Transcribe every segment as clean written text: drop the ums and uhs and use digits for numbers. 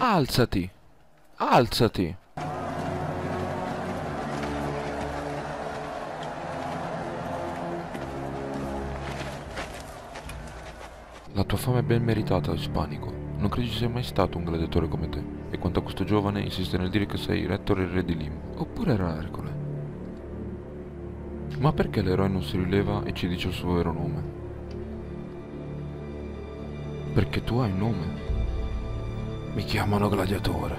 Alzati! Alzati! La tua fama è ben meritata, Ispanico. Non credi ci sia mai stato un gladiatore come te. E quanto a questo giovane, insiste nel dire che sei Rettore re di Lim. Oppure era Ercole. Ma perché l'eroe non si rileva e ci dice il suo vero nome? Perché tu hai un nome. Mi chiamano gladiatore.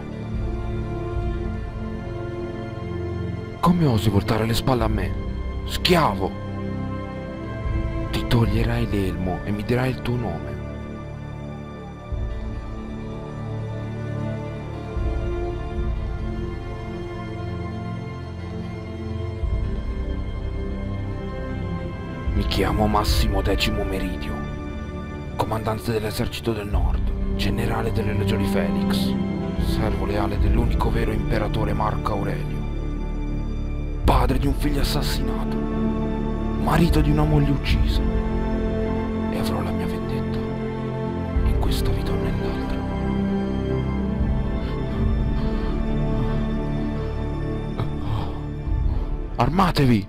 Come osi voltare le spalle a me? Schiavo! Ti toglierai l'elmo e mi dirai il tuo nome. Mi chiamo Massimo Decimo Meridio, comandante dell'esercito del nord, generale delle legioni Felix, servo leale dell'unico vero imperatore Marco Aurelio, padre di un figlio assassinato, marito di una moglie uccisa, e avrò la mia vendetta in questa vita o nell'altra. Armatevi!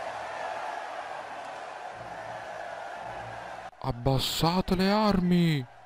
Abbassate le armi!